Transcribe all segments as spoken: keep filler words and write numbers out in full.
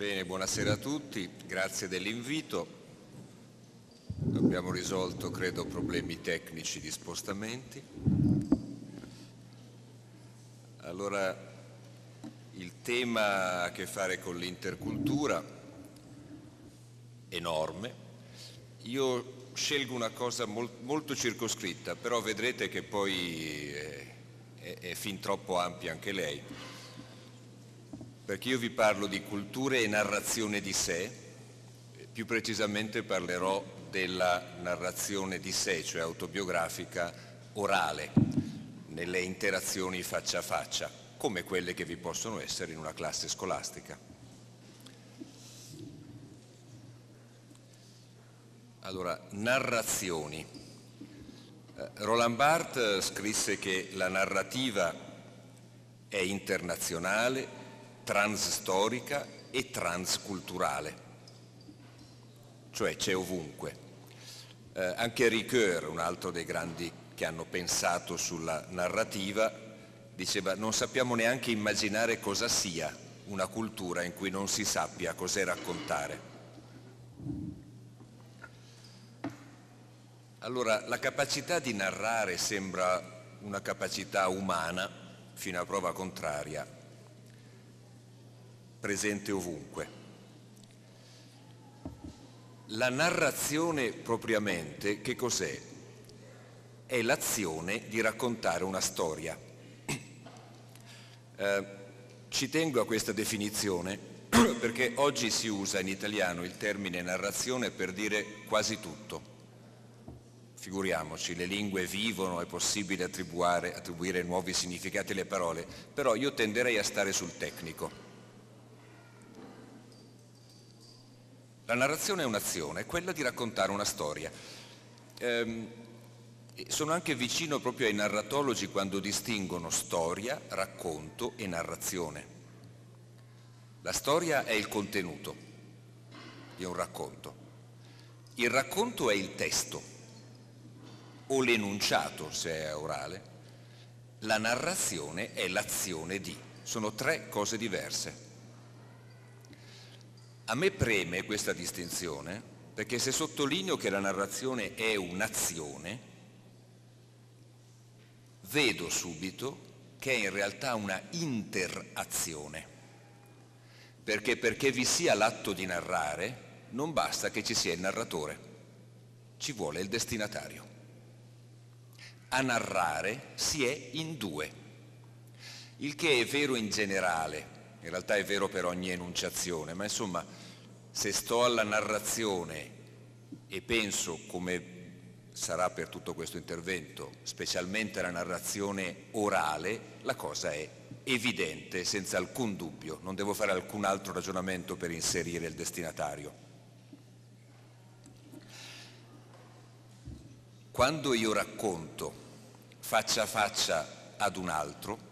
Bene, buonasera a tutti, grazie dell'invito. Abbiamo risolto, credo, problemi tecnici di spostamenti. Allora, il tema ha a che fare con l'intercultura, enorme. Io scelgo una cosa molt, molto circoscritta, però vedrete che poi è, è, è fin troppo ampia anche lei. Perché io vi parlo di culture e narrazione di sé, più precisamente parlerò della narrazione di sé, cioè autobiografica orale, nelle interazioni faccia a faccia, come quelle che vi possono essere in una classe scolastica. Allora, narrazioni. Roland Barthes scrisse che la narrativa è internazionale, transstorica e transculturale, cioè c'è ovunque. Eh, anche Ricoeur, un altro dei grandi che hanno pensato sulla narrativa, diceva: non sappiamo neanche immaginare cosa sia una cultura in cui non si sappia cos'è raccontare. Allora, la capacità di narrare sembra una capacità umana, fino a prova contraria, presente ovunque. La narrazione propriamente, che cos'è? È l'azione di raccontare una storia. Eh, ci tengo a questa definizione perché oggi si usa in italiano il termine narrazione per dire quasi tutto. Figuriamoci, le lingue vivono, è possibile attribuire, attribuire nuovi significati alle parole, però io tenderei a stare sul tecnico. La narrazione è un'azione, è quella di raccontare una storia. Ehm, sono anche vicino proprio ai narratologi quando distinguono storia, racconto e narrazione. La storia è il contenuto di un racconto. Il racconto è il testo o l'enunciato, se è orale. La narrazione è l'azione di. Sono tre cose diverse. A me preme questa distinzione perché se sottolineo che la narrazione è un'azione, vedo subito che è in realtà una interazione, perché perché vi sia l'atto di narrare non basta che ci sia il narratore, ci vuole il destinatario. A narrare si è in due, il che è vero in generale. In realtà è vero per ogni enunciazione, ma insomma, se sto alla narrazione e penso, come sarà per tutto questo intervento, specialmente alla narrazione orale, la cosa è evidente, senza alcun dubbio. Non devo fare alcun altro ragionamento per inserire il destinatario. Quando io racconto faccia a faccia ad un altro,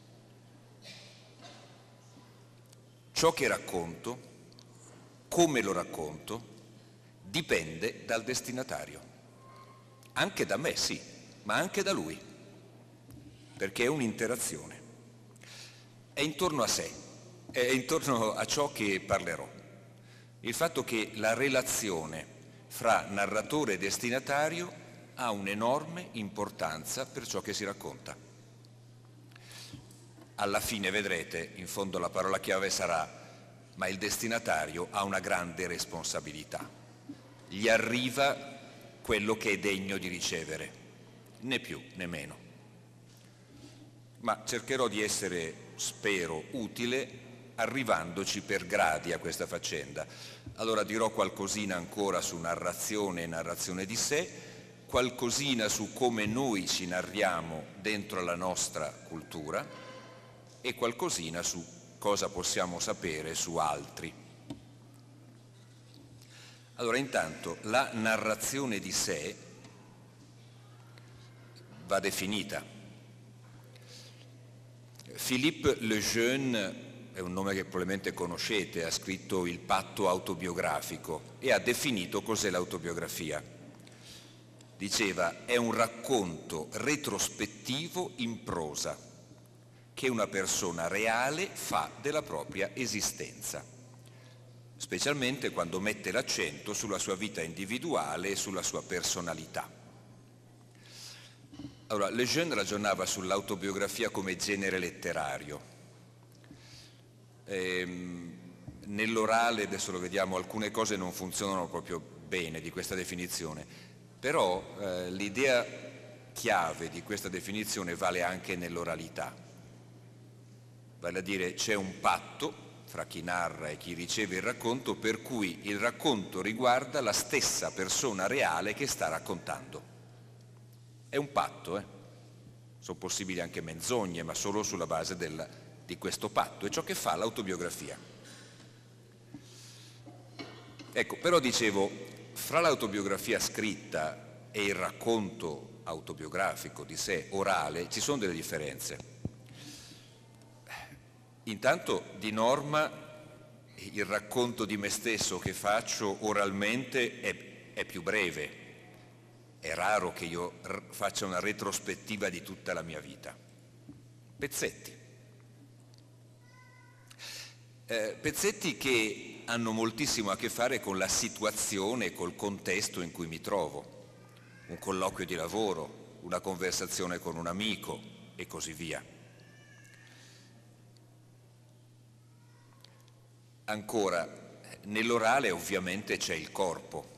ciò che racconto, come lo racconto, dipende dal destinatario. Anche da me, sì, ma anche da lui, perché è un'interazione. È intorno a sé, è intorno a ciò che parlerò. Il fatto che la relazione fra narratore e destinatario ha un'enorme importanza per ciò che si racconta. Alla fine vedrete, in fondo la parola chiave sarà: ma il destinatario ha una grande responsabilità. Gli arriva quello che è degno di ricevere, né più né meno. Ma cercherò di essere, spero, utile, arrivandoci per gradi a questa faccenda. Allora dirò qualcosina ancora su narrazione e narrazione di sé, qualcosina su come noi ci narriamo dentro la nostra cultura, e qualcosina su cosa possiamo sapere su altri. Allora, intanto, la narrazione di sé va definita. Philippe Lejeune è un nome che probabilmente conoscete, ha scritto Il patto autobiografico e ha definito cos'è l'autobiografia. Diceva: è un racconto retrospettivo in prosa che una persona reale fa della propria esistenza. specialmente quando mette l'accento sulla sua vita individuale e sulla sua personalità. Allora, Lejeune ragionava sull'autobiografia come genere letterario. Ehm, nell'orale, adesso lo vediamo, alcune cose non funzionano proprio bene di questa definizione, però eh, l'idea chiave di questa definizione vale anche nell'oralità. Vale a dire, c'è un patto fra chi narra e chi riceve il racconto, per cui il racconto riguarda la stessa persona reale che sta raccontando. È un patto, eh? Sono possibili anche menzogne, ma solo sulla base del, di questo patto, è ciò che fa l'autobiografia. Ecco, però dicevo, fra l'autobiografia scritta e il racconto autobiografico di sé, orale, ci sono delle differenze. Intanto, di norma, il racconto di me stesso che faccio oralmente è, è più breve. È raro che io faccia una retrospettiva di tutta la mia vita. Pezzetti. Eh, pezzetti che hanno moltissimo a che fare con la situazione, col contesto in cui mi trovo. Un colloquio di lavoro, una conversazione con un amico e così via. Ancora, nell'orale ovviamente c'è il corpo.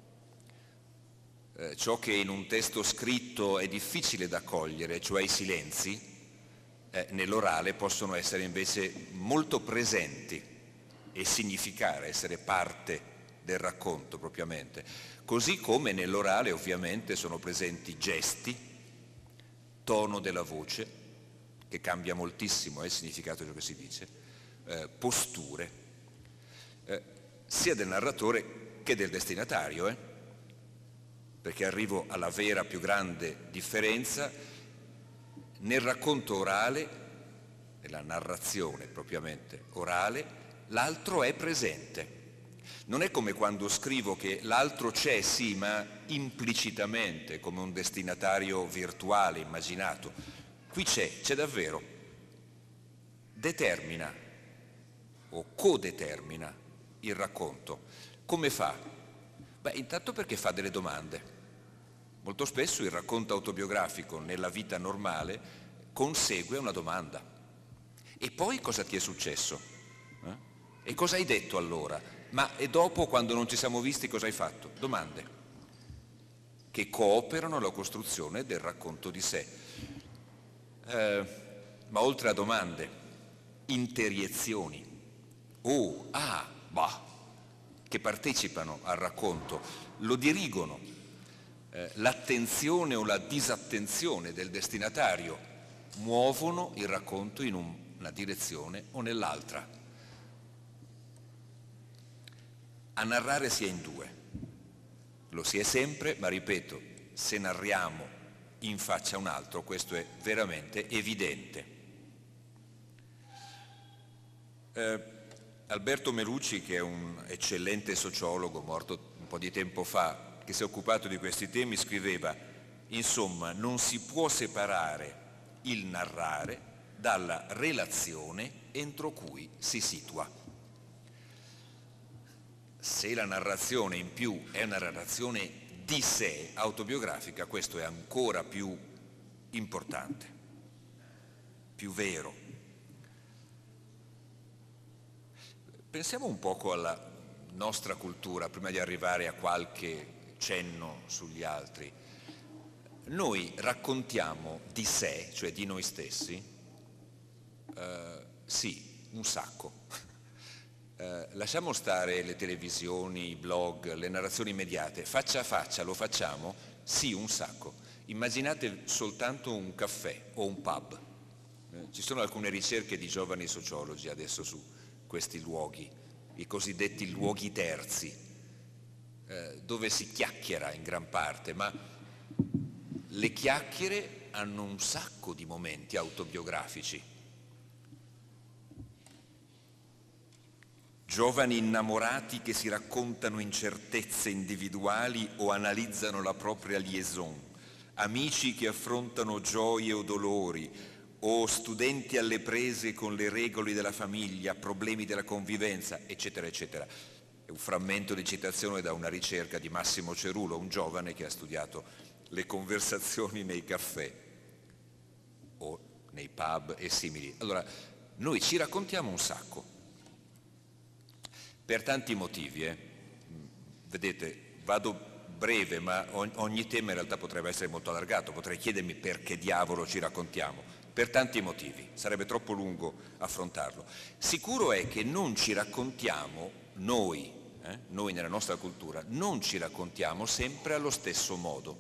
Eh, ciò che in un testo scritto è difficile da cogliere, cioè i silenzi, eh, nell'orale possono essere invece molto presenti e significare, essere parte del racconto propriamente. Così come nell'orale ovviamente sono presenti gesti, tono della voce, che cambia moltissimo eh, il significato di ciò che si dice, eh, posture, eh, sia del narratore che del destinatario, eh? Perché arrivo alla vera più grande differenza: nel racconto orale, nella narrazione propriamente orale, l'altro è presente. Non è come quando scrivo che l'altro c'è, sì, ma implicitamente, come un destinatario virtuale, immaginato. Qui c'è, c'è davvero. Determina o codetermina il racconto. Come fa? Beh, intanto perché fa delle domande. Molto spesso il racconto autobiografico nella vita normale consegue una domanda. E poi cosa ti è successo? Eh? E cosa hai detto allora? Ma e dopo, quando non ci siamo visti, cosa hai fatto? Domande che cooperano alla costruzione del racconto di sé. Eh, ma oltre a domande, interiezioni. Oh, ah, bah, che partecipano al racconto, lo dirigono. L'attenzione o la disattenzione del destinatario muovono il racconto in un, una direzione o nell'altra. A narrare si è in due, lo si è sempre, ma ripeto, se narriamo in faccia a un altro questo è veramente evidente. Eh, Alberto Melucci, che è un eccellente sociologo morto un po' di tempo fa, che si è occupato di questi temi, scriveva: insomma, non si può separare il narrare dalla relazione entro cui si situa. Se la narrazione in più è una narrazione di sé, autobiografica, questo è ancora più importante, più vero. Pensiamo un poco alla nostra cultura, prima di arrivare a qualche cenno sugli altri. Noi raccontiamo di sé, cioè di noi stessi, eh, sì, un sacco. Eh, lasciamo stare le televisioni, i blog, le narrazioni immediate, faccia a faccia lo facciamo? Sì, un sacco. Immaginate soltanto un caffè o un pub. Eh, ci sono alcune ricerche di giovani sociologi adesso su questi luoghi, i cosiddetti luoghi terzi, eh, dove si chiacchiera in gran parte, ma le chiacchiere hanno un sacco di momenti autobiografici. Giovani innamorati che si raccontano incertezze individuali o analizzano la propria liaison, amici che affrontano gioie o dolori, o studenti alle prese con le regole della famiglia, problemi della convivenza, eccetera, eccetera. È un frammento di citazione da una ricerca di Massimo Cerulo, un giovane che ha studiato le conversazioni nei caffè o nei pub e simili. Allora, noi ci raccontiamo un sacco, per tanti motivi. Eh. Vedete, vado breve, ma ogni tema in realtà potrebbe essere molto allargato. Potrei chiedermi perché diavolo ci raccontiamo. Per tanti motivi, sarebbe troppo lungo affrontarlo. Sicuro è che non ci raccontiamo, noi, eh, noi nella nostra cultura, non ci raccontiamo sempre allo stesso modo.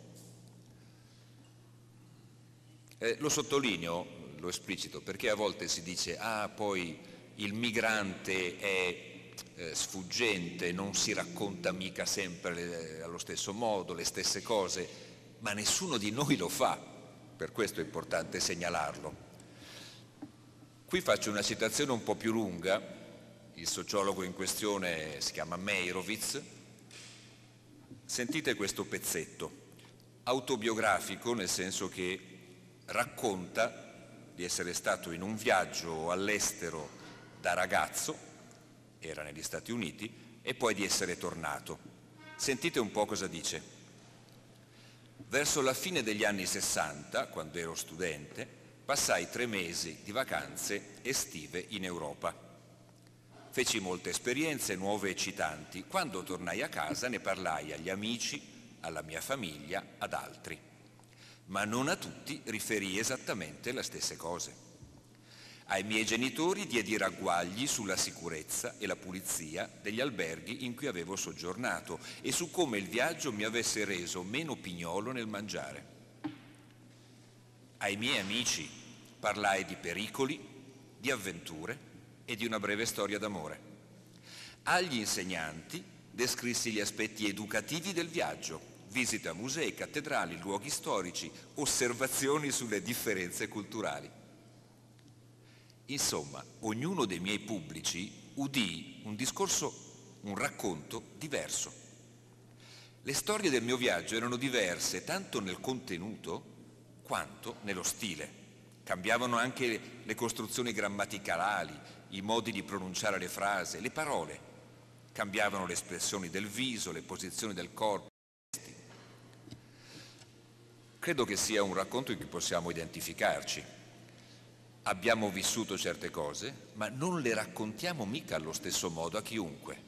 Eh, lo sottolineo, lo esplicito, perché a volte si dice ah, poi il migrante è eh, sfuggente, non si racconta mica sempre le, allo stesso modo, le stesse cose, ma nessuno di noi lo fa, per questo è importante segnalarlo. Qui faccio una citazione un po' più lunga, il sociologo in questione si chiama Meyrovitz. Sentite questo pezzetto, autobiografico nel senso che racconta di essere stato in un viaggio all'estero da ragazzo, era negli Stati Uniti, e poi di essere tornato. Sentite un po' cosa dice. Verso la fine degli anni sessanta, quando ero studente, passai tre mesi di vacanze estive in Europa. Feci molte esperienze nuove e eccitanti. Quando tornai a casa ne parlai agli amici, alla mia famiglia, ad altri. Ma non a tutti riferii esattamente le stesse cose. Ai miei genitori diedi ragguagli sulla sicurezza e la pulizia degli alberghi in cui avevo soggiornato e su come il viaggio mi avesse reso meno pignolo nel mangiare. Ai miei amici parlai di pericoli, di avventure e di una breve storia d'amore. Agli insegnanti descrissi gli aspetti educativi del viaggio, visite a musei, cattedrali, luoghi storici, osservazioni sulle differenze culturali. Insomma, ognuno dei miei pubblici udì un discorso, un racconto diverso. Le storie del mio viaggio erano diverse tanto nel contenuto quanto nello stile. Cambiavano anche le costruzioni grammaticali, i modi di pronunciare le frasi, le parole. Cambiavano le espressioni del viso, le posizioni del corpo. Credo che sia un racconto in cui possiamo identificarci. Abbiamo vissuto certe cose, ma non le raccontiamo mica allo stesso modo a chiunque.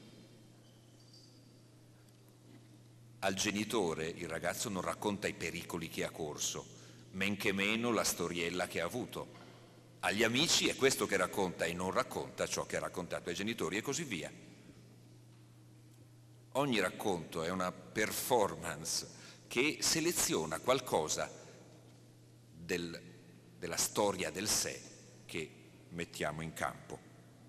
Al genitore il ragazzo non racconta i pericoli che ha corso, men che meno la storiella che ha avuto. Agli amici è questo che racconta e non racconta ciò che ha raccontato ai genitori e così via. Ogni racconto è una performance che seleziona qualcosa del, della storia del sé che mettiamo in campo.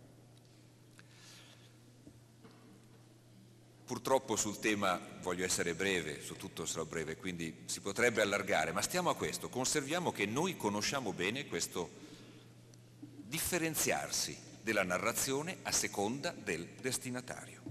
Purtroppo sul tema voglio essere breve, su tutto sarò breve, quindi si potrebbe allargare, ma stiamo a questo, conserviamo che noi conosciamo bene questo differenziarsi della narrazione a seconda del destinatario.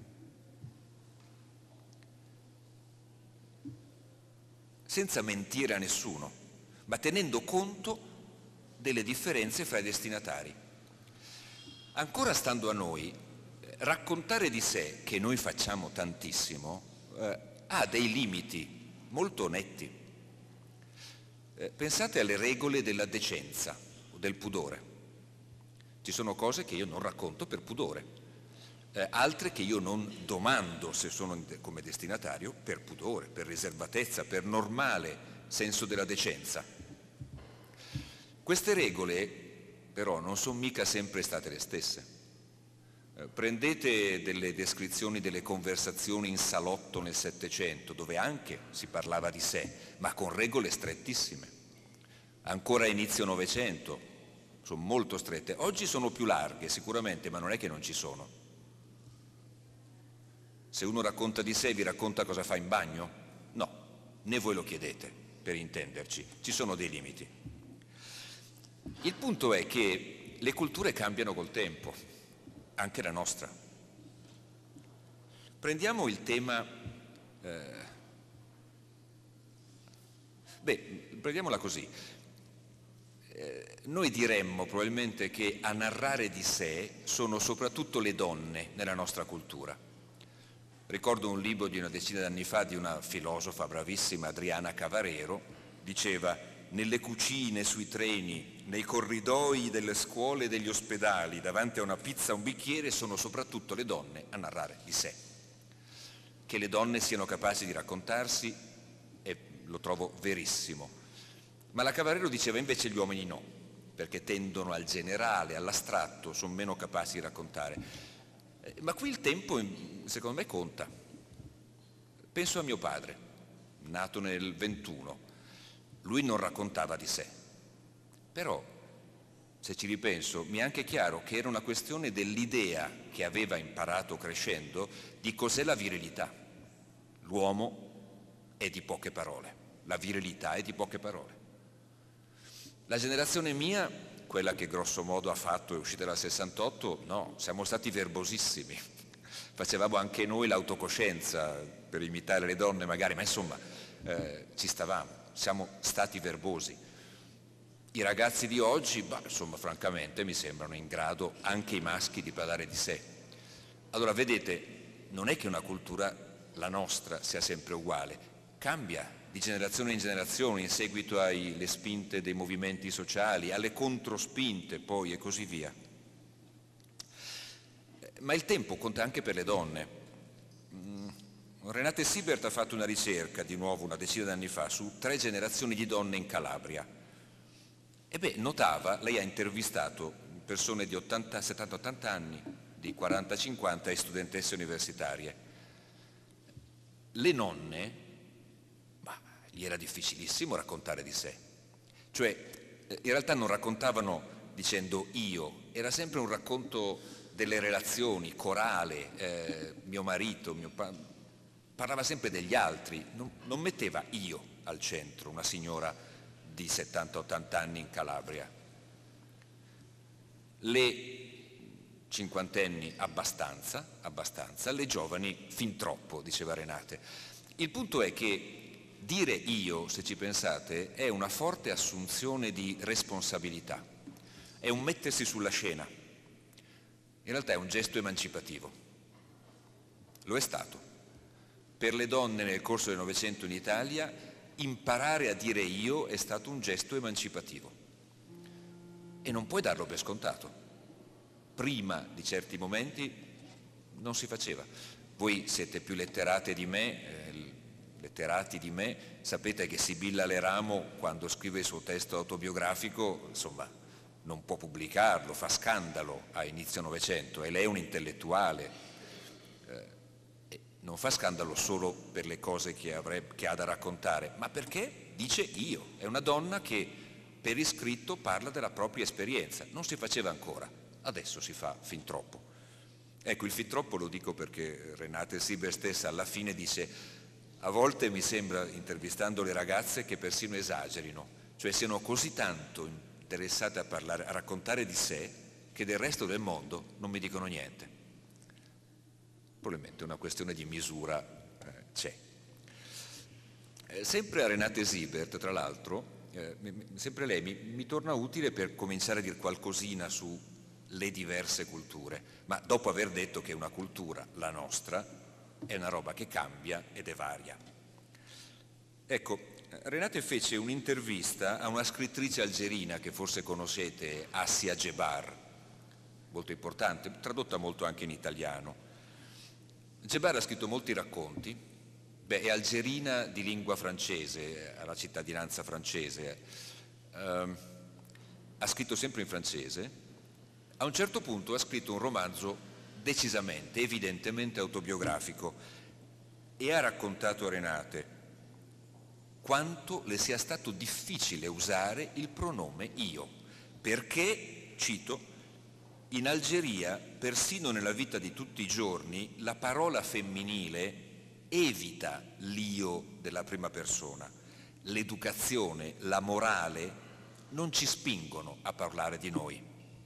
Senza mentire a nessuno, ma tenendo conto delle differenze fra i destinatari. Ancora stando a noi, raccontare di sé, che noi facciamo tantissimo, eh, ha dei limiti molto netti. Eh, pensate alle regole della decenza o del pudore. Ci sono cose che io non racconto per pudore, eh, altre che io non domando se sono come destinatario per pudore, per riservatezza, per normale senso della decenza. Queste regole però non sono mica sempre state le stesse. Eh, prendete delle descrizioni delle conversazioni in salotto nel Settecento, dove anche si parlava di sé, ma con regole strettissime. Ancora a inizio Novecento, sono molto strette. Oggi sono più larghe sicuramente, ma non è che non ci sono. Se uno racconta di sé, vi racconta cosa fa in bagno? No, né voi lo chiedete, per intenderci. Ci sono dei limiti. Il punto è che le culture cambiano col tempo, anche la nostra. Prendiamo il tema, eh, beh, prendiamola così. Eh, noi diremmo probabilmente che a narrare di sé sono soprattutto le donne nella nostra cultura. Ricordo un libro di una decina d'anni fa di una filosofa bravissima, Adriana Cavarero, diceva: nelle cucine, sui treni, nei corridoi delle scuole e degli ospedali, davanti a una pizza e un bicchiere, sono soprattutto le donne a narrare di sé. Che le donne siano capaci di raccontarsi, e lo trovo verissimo. Ma la Cavarero diceva invece gli uomini no, perché tendono al generale, all'astratto, sono meno capaci di raccontare. Eh, ma qui il tempo, secondo me, conta. Penso a mio padre, nato nel ventuno. Lui non raccontava di sé, però, se ci ripenso, mi è anche chiaro che era una questione dell'idea che aveva imparato crescendo di cos'è la virilità. L'uomo è di poche parole, la virilità è di poche parole. La generazione mia, quella che grosso modo ha fatto, è uscita dal sessantotto, no, siamo stati verbosissimi. Facevamo anche noi l'autocoscienza per imitare le donne magari, ma insomma eh, ci stavamo. Siamo stati verbosi. I ragazzi di oggi, bah, insomma, francamente mi sembrano in grado, anche i maschi, di parlare di sé. Allora, vedete, non è che una cultura, la nostra, sia sempre uguale. Cambia di generazione in generazione in seguito alle spinte dei movimenti sociali, alle controspinte poi e così via. Ma il tempo conta anche per le donne. Renate Siebert ha fatto una ricerca, di nuovo una decina d'anni fa, su tre generazioni di donne in Calabria. E beh, notava, lei ha intervistato persone di ottanta, settanta ottanta anni, di quaranta cinquanta e studentesse universitarie. Le nonne, ma gli era difficilissimo raccontare di sé. Cioè, in realtà non raccontavano dicendo io, era sempre un racconto delle relazioni, corale, eh, mio marito, mio padre. Parlava sempre degli altri, non, non metteva io al centro, una signora di settanta ottanta anni in Calabria. Le cinquantenni abbastanza, abbastanza, le giovani fin troppo, diceva Renate. Il punto è che dire io, se ci pensate, è una forte assunzione di responsabilità, è un mettersi sulla scena. In realtà è un gesto emancipativo. Lo è stato. Per le donne nel corso del Novecento in Italia, imparare a dire io è stato un gesto emancipativo. E non puoi darlo per scontato. Prima di certi momenti non si faceva. Voi siete più letterate di me, eh, letterati di me, sapete che Sibilla Leramo, quando scrive il suo testo autobiografico, insomma, non può pubblicarlo, fa scandalo a inizio Novecento, e lei è un intellettuale. Non fa scandalo solo per le cose che, avrebbe, che ha da raccontare, ma perché dice io. È una donna che per iscritto parla della propria esperienza. Non si faceva ancora, adesso si fa fin troppo. Ecco, il fin troppo lo dico perché Renate Siebert stessa alla fine dice: a volte mi sembra, intervistando le ragazze, che persino esagerino, cioè siano così tanto interessate a parlare, a raccontare di sé, che del resto del mondo non mi dicono niente. Probabilmente una questione di misura eh, c'è. Eh, sempre a Renate Siebert, tra l'altro, eh, sempre lei mi, mi torna utile per cominciare a dire qualcosina sulle diverse culture, ma dopo aver detto che una cultura, la nostra, è una roba che cambia ed è varia. Ecco, Renate fece un'intervista a una scrittrice algerina che forse conoscete, Assia Djebar, molto importante, tradotta molto anche in italiano. Djebar ha scritto molti racconti, beh, è algerina di lingua francese, ha la cittadinanza francese, eh, ha scritto sempre in francese. A un certo punto ha scritto un romanzo decisamente, evidentemente autobiografico, e ha raccontato a Renate quanto le sia stato difficile usare il pronome io, perché, cito, in Algeria, persino nella vita di tutti i giorni, la parola femminile evita l'io della prima persona. L'educazione, la morale non ci spingono a parlare di noi.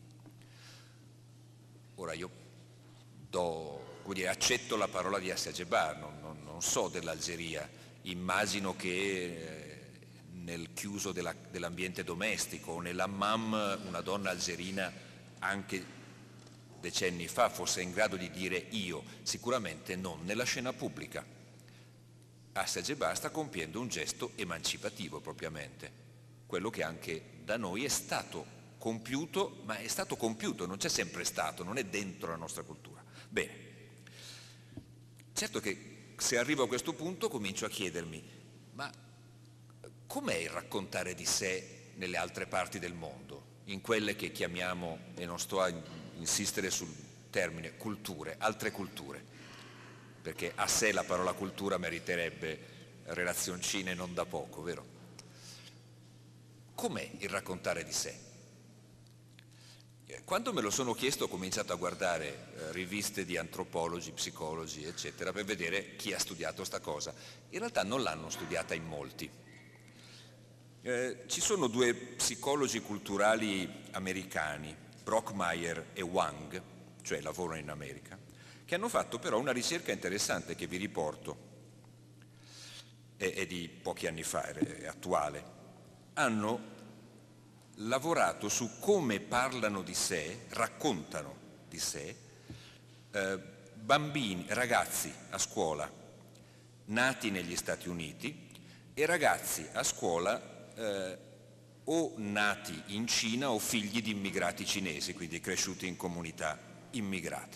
Ora io do, come dire, accetto la parola di Assia Djebar, non, non, non so dell'Algeria, immagino che eh, nel chiuso della, dell'ambiente domestico o nell'hammam una donna algerina anche decenni fa fosse in grado di dire io, sicuramente non nella scena pubblica. Assagge e basta compiendo un gesto emancipativo propriamente, quello che anche da noi è stato compiuto, ma è stato compiuto, non c'è sempre stato, non è dentro la nostra cultura. Bene, certo che se arrivo a questo punto comincio a chiedermi, ma com'è il raccontare di sé nelle altre parti del mondo, in quelle che chiamiamo, e non sto a insistere sul termine, culture, altre culture, perché a sé la parola cultura meriterebbe relazioncine non da poco, vero? Com'è il raccontare di sé? Quando me lo sono chiesto ho cominciato a guardare eh, riviste di antropologi, psicologi, eccetera, per vedere chi ha studiato sta cosa. In realtà non l'hanno studiata in molti. Eh, ci sono due psicologi culturali americani, Brockmeyer e Wang, cioè lavorano in America, che hanno fatto però una ricerca interessante che vi riporto, è, è di pochi anni fa, è attuale. Hanno lavorato su come parlano di sé, raccontano di sé, eh, bambini, ragazzi a scuola nati negli Stati Uniti e ragazzi a scuola eh, o nati in Cina o figli di immigrati cinesi, quindi cresciuti in comunità immigrate.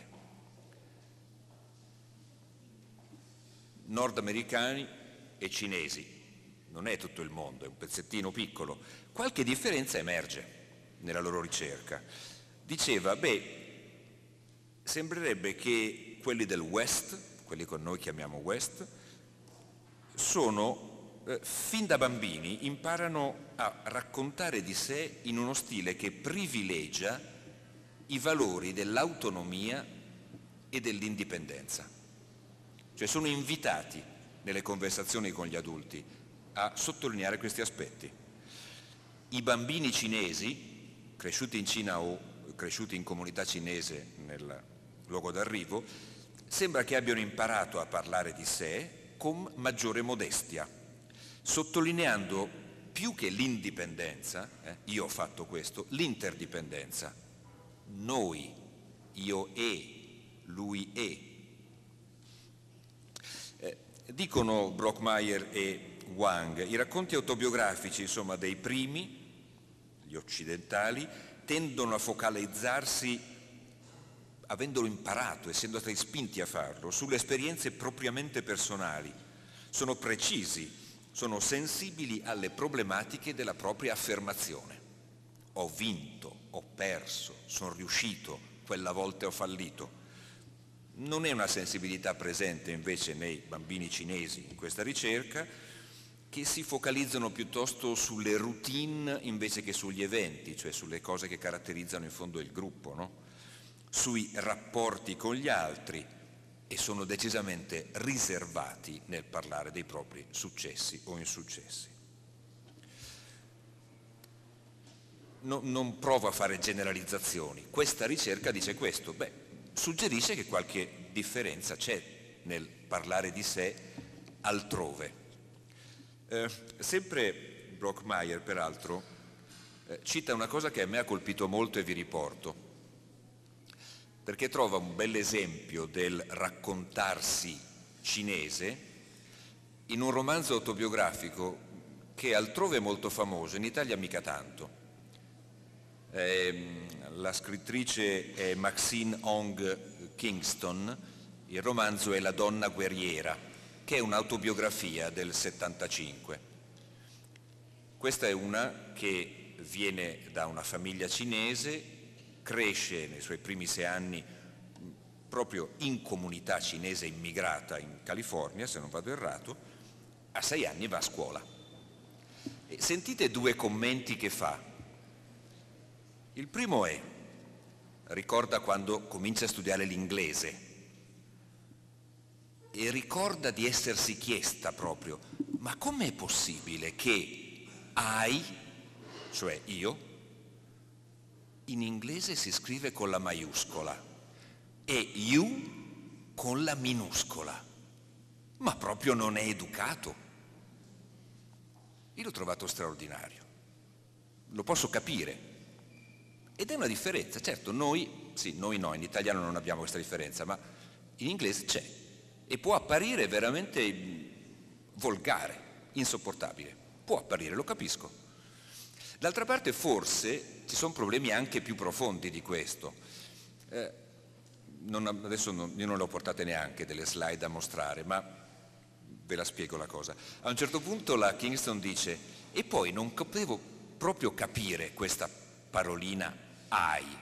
Nordamericani e cinesi, non è tutto il mondo, è un pezzettino piccolo. Qualche differenza emerge nella loro ricerca. Diceva, beh, sembrerebbe che quelli del West, quelli che noi chiamiamo West, sono, eh, fin da bambini, imparano a raccontare di sé in uno stile che privilegia i valori dell'autonomia e dell'indipendenza. Cioè sono invitati nelle conversazioni con gli adulti a sottolineare questi aspetti. I bambini cinesi, cresciuti in Cina o cresciuti in comunità cinese nel luogo d'arrivo, sembra che abbiano imparato a parlare di sé con maggiore modestia, sottolineando più che l'indipendenza, eh, io ho fatto questo, l'interdipendenza. Noi, io e, lui e. Eh, dicono Brockmeyer e Wang, i racconti autobiografici, insomma, dei primi, gli occidentali, tendono a focalizzarsi, avendolo imparato, essendo stati spinti a farlo, sulle esperienze propriamente personali. Sono precisi, sono sensibili alle problematiche della propria affermazione. Ho vinto, ho perso, sono riuscito, quella volta ho fallito. Non è una sensibilità presente invece nei bambini cinesi in questa ricerca, che si focalizzano piuttosto sulle routine invece che sugli eventi, cioè sulle cose che caratterizzano in fondo il gruppo, no? Sui rapporti con gli altri, e sono decisamente riservati nel parlare dei propri successi o insuccessi. No, non provo a fare generalizzazioni, questa ricerca dice questo, beh, suggerisce che qualche differenza c'è nel parlare di sé altrove. Eh, sempre Brockmeyer, peraltro, eh, cita una cosa che a me ha colpito molto e vi riporto, perché trova un bel esempio del raccontarsi cinese in un romanzo autobiografico che altrove è molto famoso, in Italia mica tanto. Eh, la scrittrice è Maxine Hong Kingston, il romanzo è La donna guerriera, che è un'autobiografia del settantacinque. Questa è una che viene da una famiglia cinese, cresce nei suoi primi sei anni proprio in comunità cinese immigrata in California, se non vado errato, a sei anni va a scuola. E sentite due commenti che fa. Il primo è, ricorda quando comincia a studiare l'inglese e ricorda di essersi chiesta proprio, ma com'è possibile che I, cioè io, in inglese si scrive con la maiuscola e you con la minuscola? Ma proprio non è educato. Io l'ho trovato straordinario, lo posso capire. Ed è una differenza, certo, noi sì, noi no, in italiano non abbiamo questa differenza, ma in inglese c'è e può apparire veramente volgare, insopportabile. Può apparire, lo capisco. D'altra parte forse ci sono problemi anche più profondi di questo. Eh, non, adesso non, io non le ho portate neanche delle slide a mostrare, ma ve la spiego la cosa. A un certo punto la Kingston dice, e poi non potevo proprio capire questa parolina I.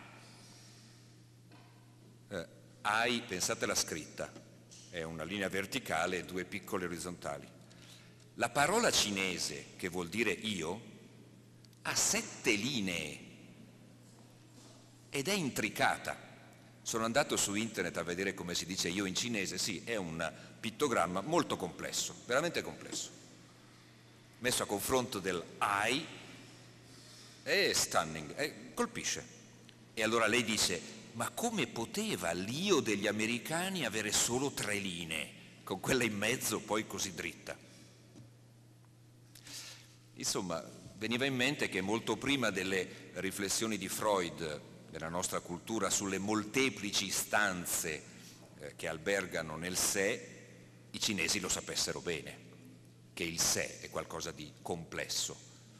Eh, I, pensate alla scritta, è una linea verticale e due piccole orizzontali. La parola cinese, che vuol dire io, ha sette linee ed è intricata. Sono andato su internet a vedere come si dice io in cinese, sì, è un pittogramma molto complesso, veramente complesso. Messo a confronto del I è stunning, è, colpisce. E allora lei dice, ma come poteva l'io degli americani avere solo tre linee, con quella in mezzo poi così dritta? Insomma, veniva in mente che molto prima delle riflessioni di Freud nella nostra cultura sulle molteplici istanze eh, che albergano nel sé, i cinesi lo sapessero bene, che il sé è qualcosa di complesso.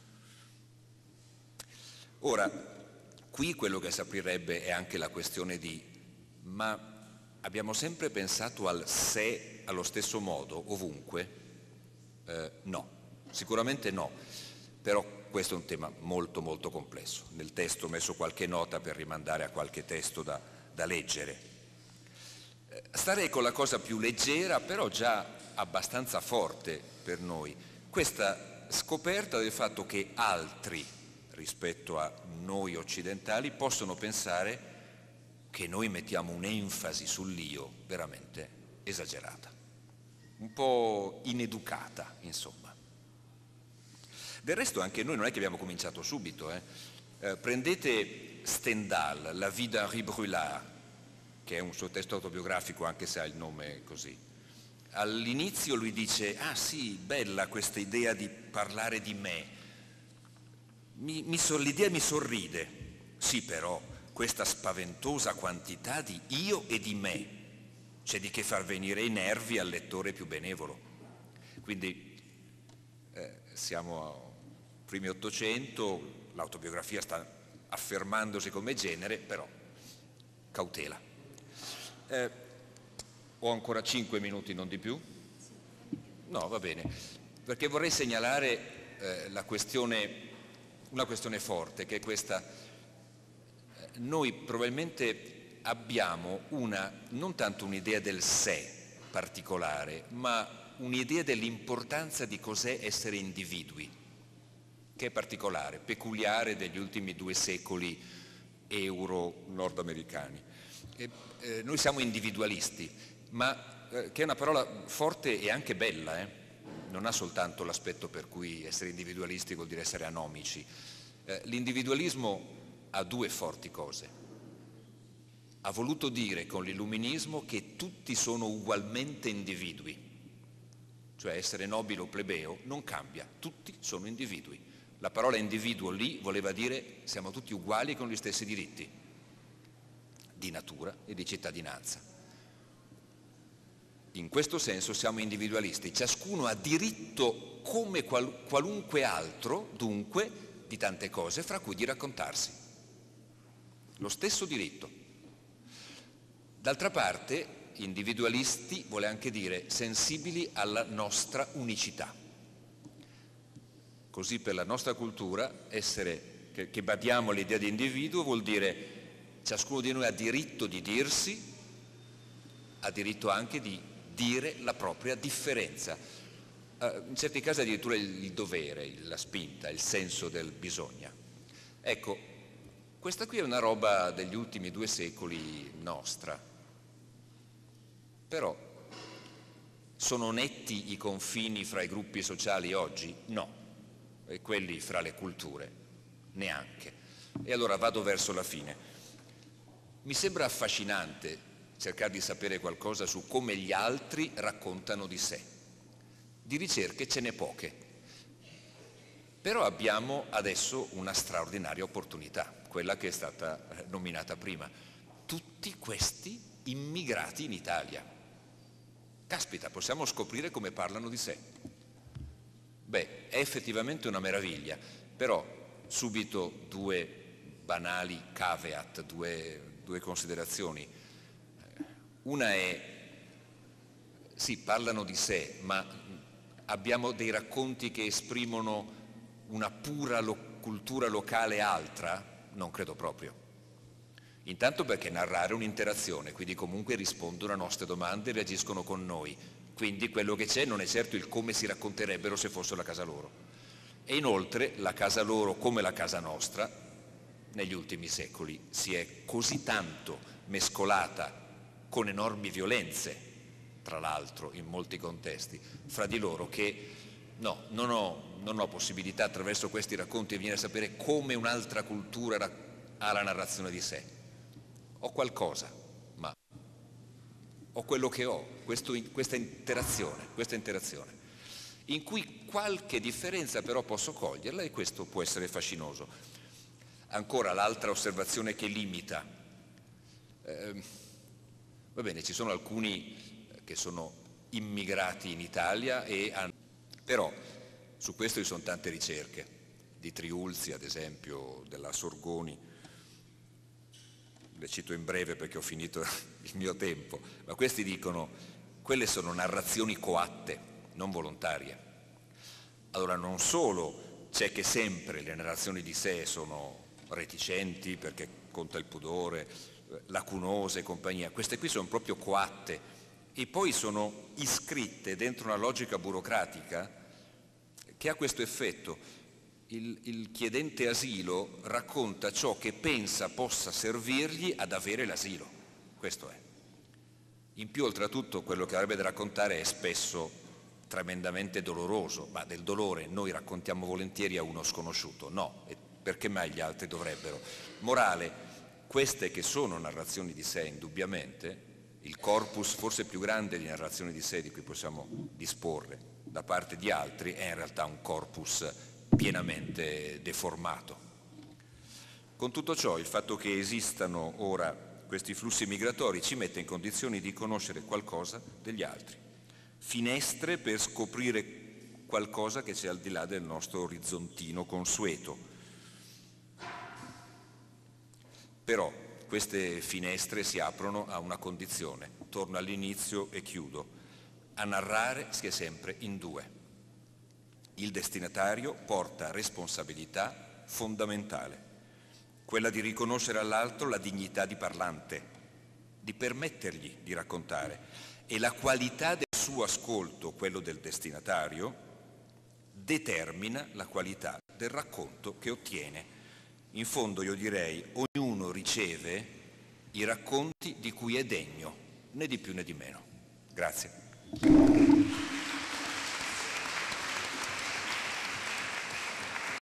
Ora, qui quello che si aprirebbe è anche la questione di, ma abbiamo sempre pensato al sé allo stesso modo, ovunque? Eh, no, sicuramente no, però questo è un tema molto molto complesso. Nel testo ho messo qualche nota per rimandare a qualche testo da, da leggere. Eh, starei con la cosa più leggera, però già abbastanza forte per noi, questa scoperta del fatto che altri, rispetto a noi occidentali, possono pensare che noi mettiamo un'enfasi sull'io veramente esagerata, un po' ineducata, insomma. Del resto anche noi non è che abbiamo cominciato subito. Eh. Eh, prendete Stendhal, La vie d'Henri Brulard, che è un suo testo autobiografico anche se ha il nome così. All'inizio lui dice, ah sì, bella questa idea di parlare di me, mi, mi, l'idea mi sorride, sì però questa spaventosa quantità di io e di me, c'è di che far venire i nervi al lettore più benevolo. Quindi eh, siamo primi Ottocento, l'autobiografia sta affermandosi come genere, però cautela. Eh, ho ancora cinque minuti, non di più? No, va bene, perché vorrei segnalare eh, la questione, una questione forte, che è questa. Eh, noi probabilmente abbiamo una, non tanto un'idea del sé particolare, ma un'idea dell'importanza di cos'è essere individui, che è particolare, peculiare degli ultimi due secoli euro-nordamericani. E, eh, noi siamo individualisti, ma eh, che è una parola forte e anche bella, eh? Non ha soltanto l'aspetto per cui essere individualisti vuol dire essere anomici. Eh, l'individualismo ha due forti cose. Ha voluto dire con l'illuminismo che tutti sono ugualmente individui, cioè essere nobile o plebeo non cambia, tutti sono individui. La parola individuo lì voleva dire siamo tutti uguali con gli stessi diritti di natura e di cittadinanza. In questo senso siamo individualisti, ciascuno ha diritto come qual- qualunque altro, dunque, di tante cose, fra cui di raccontarsi. Lo stesso diritto. D'altra parte, individualisti vuole anche dire sensibili alla nostra unicità. Così per la nostra cultura essere, che, che badiamo all'idea di individuo vuol dire ciascuno di noi ha diritto di dirsi, ha diritto anche di dire la propria differenza. Uh, in certi casi addirittura il, il dovere, il, la spinta, il senso del bisogna. Ecco, questa qui è una roba degli ultimi due secoli nostra. Però sono netti i confini fra i gruppi sociali oggi? No. E quelli fra le culture? Neanche. E allora vado verso la fine. Mi sembra affascinante cercare di sapere qualcosa su come gli altri raccontano di sé. Di ricerche ce n'è poche. Però abbiamo adesso una straordinaria opportunità, quella che è stata nominata prima. tutti questi immigrati in Italia. Caspita, possiamo scoprire come parlano di sé. Beh, è effettivamente una meraviglia, però subito due banali caveat, due, due considerazioni. Una è, sì, parlano di sé, ma abbiamo dei racconti che esprimono una pura lo- cultura locale altra? Non credo proprio. Intanto perché narrare è un'interazione, quindi comunque rispondono a nostre domande e reagiscono con noi. Quindi quello che c'è non è certo il come si racconterebbero se fosse la casa loro. E inoltre la casa loro, come la casa nostra, negli ultimi secoli si è così tanto mescolata con enormi violenze, tra l'altro in molti contesti, fra di loro che no, non ho, non ho possibilità attraverso questi racconti di venire a sapere come un'altra cultura ha la narrazione di sé. Ho qualcosa, ma ho quello che ho, questo, questa interazione, questa interazione, in cui qualche differenza però posso coglierla e questo può essere fascinoso. Ancora l'altra osservazione che limita. Eh, va bene, ci sono alcuni che sono immigrati in Italia e hanno... Però su questo ci sono tante ricerche, di Triulzi ad esempio, della Sorgoni, le cito in breve perché ho finito il mio tempo, ma questi dicono quelle sono narrazioni coatte, non volontarie. Allora non solo c'è che sempre le narrazioni di sé sono reticenti perché conta il pudore, lacunose e compagnia, queste qui sono proprio coatte e poi sono iscritte dentro una logica burocratica che ha questo effetto. Il, il chiedente asilo racconta ciò che pensa possa servirgli ad avere l'asilo, questo è. In più, oltretutto, quello che avrebbe da raccontare è spesso tremendamente doloroso, ma del dolore noi raccontiamo volentieri a uno sconosciuto, no, e perché mai gli altri dovrebbero? Morale, queste che sono narrazioni di sé indubbiamente, il corpus forse più grande di narrazioni di sé di cui possiamo disporre da parte di altri è in realtà un corpus pienamente deformato. Con tutto ciò, il fatto che esistano ora questi flussi migratori ci mette in condizioni di conoscere qualcosa degli altri, finestre per scoprire qualcosa che c'è al di là del nostro orizzontino consueto. Però queste finestre si aprono a una condizione, torno all'inizio e chiudo, a narrare si è sempre in due. Il destinatario porta responsabilità fondamentale, quella di riconoscere all'altro la dignità di parlante, di permettergli di raccontare e la qualità del suo ascolto, quello del destinatario, determina la qualità del racconto che ottiene. In fondo io direi ognuno riceve i racconti di cui è degno, né di più né di meno. Grazie.